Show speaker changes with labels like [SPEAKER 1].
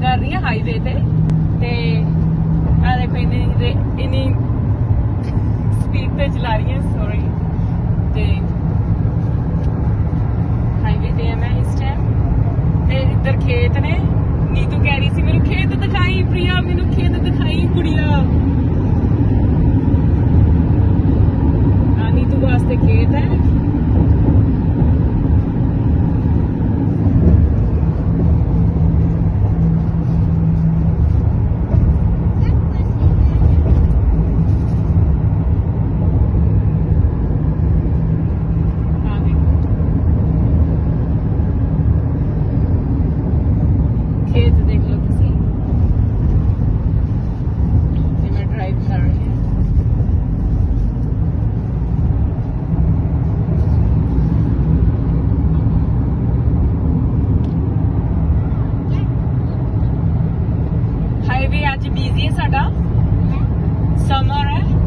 [SPEAKER 1] कर रही है हाईवे ते देखो इन्नी स्पीड पे चला रही है। सॉरी ते हाईवे ते है मैं इस टाइम। इधर खेत ने। नीतू कह रही थी मेनू खेत दिखाई, प्रिया मेनू खेत दिखाई कुड़िया। नीतू वास्ते खेत है। खेत देख लो तुसी। मैं ड्राइव कर रही हूँ। हाईवे अज बिजी है साडा। समर है।